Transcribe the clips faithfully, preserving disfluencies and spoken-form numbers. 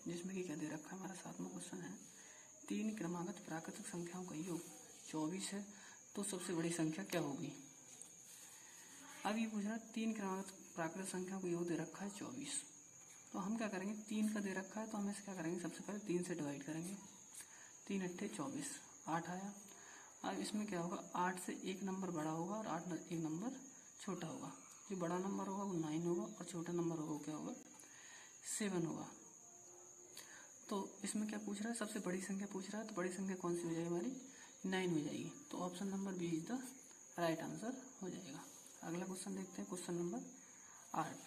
जिसमें कि क्या दे रखा है हमारा सातवां क्वेश्चन है, तीन क्रमागत प्राकृतिक संख्याओं का योग चौबीस है तो सबसे बड़ी संख्या क्या होगी। अब ये पूछ रहा है तीन क्रमागत प्राकृतिक संख्याओं का योग दे रखा है चौबीस, तो हम क्या करेंगे, तीन का दे रखा है तो हम इसे क्या करेंगे, सबसे पहले तीन से डिवाइड करेंगे। तीन अट्ठे चौबीस, आठ आया। अब इसमें क्या होगा, आठ से एक नंबर बड़ा होगा और आठ एक नंबर छोटा होगा। जो बड़ा नंबर होगा वो नाइन होगा और छोटा नंबर होगा वो क्या होगा, सेवन होगा। तो इसमें क्या पूछ रहा है, सबसे बड़ी संख्या पूछ रहा है, तो बड़ी संख्या कौन सी हो जाएगी हमारी, नाइन हो जाएगी। तो option number B is the right answer हो जाएगा। अगला क्वेश्चन देखते हैं, क्वेश्चन नंबर आठ।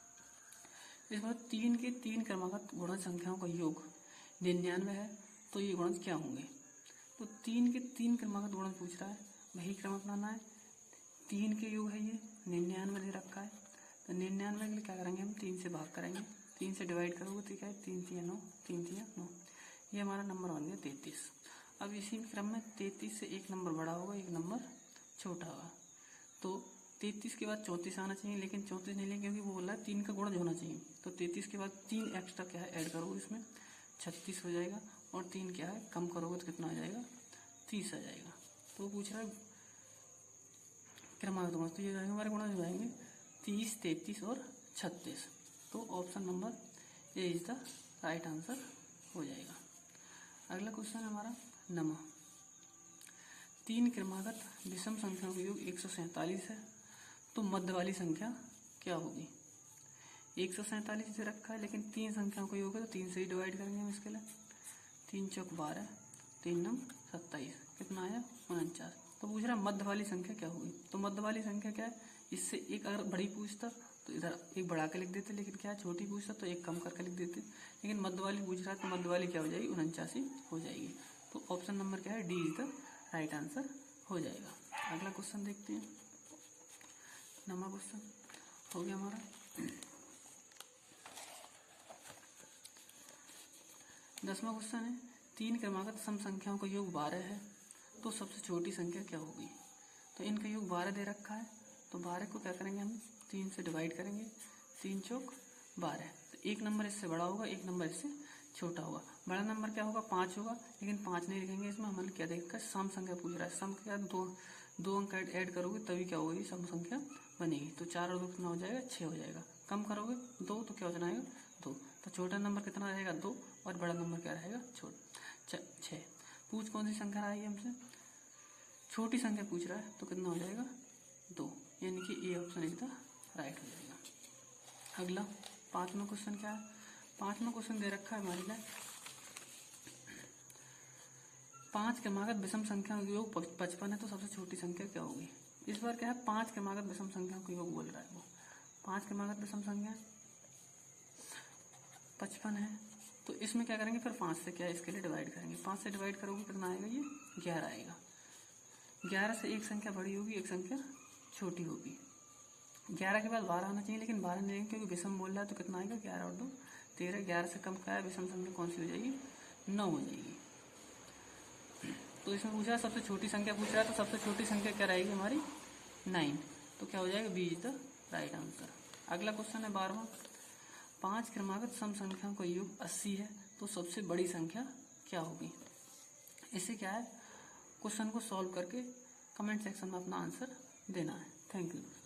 इस बार तीन के तीन क्रमागत गुणज संख्याओं का योग निन्यानवे है तो ये गुणज क्या होंगे। तो तीन के तीन क्रमागत गुणज पूछ रहा है, वही क्रम अपनाना है। तीन के योग है ये, निन्यानवे दे रखा है, तो निन्यानवे के लिए क्या करेंगे, हम तीन से भाग करेंगे। तीन से डिवाइड करोगे तो क्या है, तीन तिया नौ, तीन तिया नौ, ये हमारा नंबर बन गया तैतीस। अब इसी क्रम में तैतीस से एक नंबर बड़ा होगा, एक नंबर छोटा होगा। तो तैतीस के बाद चौंतीस आना चाहिए, लेकिन चौंतीस नहीं लेंगे क्योंकि वो बोला है तीन का गुणज होना चाहिए। तो तैतीस के बाद तीन एक्स्ट्रा क्या है ऐड करोगे इसमें, छत्तीस हो जाएगा। और तीन क्या है कम करोगे तो कितना आ जाएगा, तीस आ जाएगा। तो पूछ रहा है क्रमागत गुणज, तो ये जाएंगे हमारे गुणज हो जाएंगे तीस, तैतीस और छत्तीस। तो option number A is the right answer हो जाएगा। अगला क्वेश्चन है हमारा नमा। तीन क्रमागत विषम संख्याओं का योग एक सौ सैंतालीस है तो मध्य वाली संख्या क्या होगी। एक सौ सैंतालीस से रखा है लेकिन तीन संख्याओं का योग है तो तीन से ही डिवाइड करेंगे हम इसके लिए। तीन चौक बारह, तीन नम सत्ताईस, कितना आया उनचास। तो पूछ रहा मध्य वाली संख्या क्या होगी। तो मध्य वाली संख्या क्या है, इससे एक अगर बड़ी पूछता तो इधर एक बढ़ा के लिख देते, लेकिन क्या है छोटी पूछता तो एक कम करके लिख देते। लेकिन मध्य वाली पूछ रहा है तो मध्य वाली क्या हो जाएगी, उनचासी हो जाएगी। तो ऑप्शन नंबर क्या है, D is the right answer हो जाएगा। अगला क्वेश्चन देखते हैं, नमा क्वेश्चन हो गया हमारा। दसवां क्वेश्चन है, तीन क्रमागत सम संख्याओं का योग बारह है तो सबसे छोटी संख्या क्या होगी। तो इनका योग बारह दे रखा है, तो बारह को क्या करेंगे हम, तीन से डिवाइड करेंगे। तीन चौक बारह, तो एक नंबर इससे बड़ा होगा, एक नंबर इससे छोटा होगा। बड़ा नंबर क्या होगा, पाँच होगा, लेकिन पाँच नहीं लिखेंगे इसमें, हमें क्या देखकर सम संख्या पूछ रहा है। सम क्या, दो दो अंक ऐड करोगे तभी क्या होगी, सम संख्या बनेगी। तो चार और दो कितना हो जाएगा, छः हो जाएगा। कम करोगे दो तो क्या हो जाएगा, दो। तो छोटा नंबर कितना रहेगा, दो, और बड़ा नंबर क्या रहेगा, छोटा छः। पूछ कौन सी संख्या आई है हमसे, छोटी संख्या पूछ रहा है, तो कितना हो जाएगा, दो, यानी कि A option is the right हो जाएगा। अगला पांचवा क्वेश्चन क्या है, पांचवा क्वेश्चन दे रखा है हमारे लिए, पांच क्रमागत विषम संख्याओं का योग पचपन है तो सबसे छोटी संख्या क्या होगी। इस बार क्या है, पांच क्रमागत विषम संख्याओं का योग बोल रहा है वो। पांच क्रमागत विषम संख्या पचपन है, तो इसमें क्या करेंगे, फिर पांच से क्या है इसके लिए डिवाइड करेंगे। पांच से डिवाइड करोगे कितना आएगा, ये ग्यारह आएगा। ग्यारह से एक संख्या बड़ी होगी, एक संख्या छोटी होगी। ग्यारह के बाद बारह आना चाहिए, लेकिन बारह नहीं लेंगे क्योंकि विषम बोल रहा है, तो कितना आएगा, ग्यारह और दो तेरह। ग्यारह से कम क्या है, विषम संख्या कौन सी हो जाएगी, नौ हो जाएगी। तो इसमें पूछा है सबसे छोटी संख्या पूछ रहा है, तो सबसे छोटी संख्या क्या रहेगी हमारी, नाइन। तो क्या हो जाएगा, B is the right answer. अगला क्वेश्चन है बारहवां, पांच क्रमागत सम संख्याओं का योग अस्सी है तो सबसे बड़ी संख्या क्या होगी। इससे क्या है, क्वेश्चन को सॉल्व करके कमेंट सेक्शन में अपना आंसर देना है। Thank you.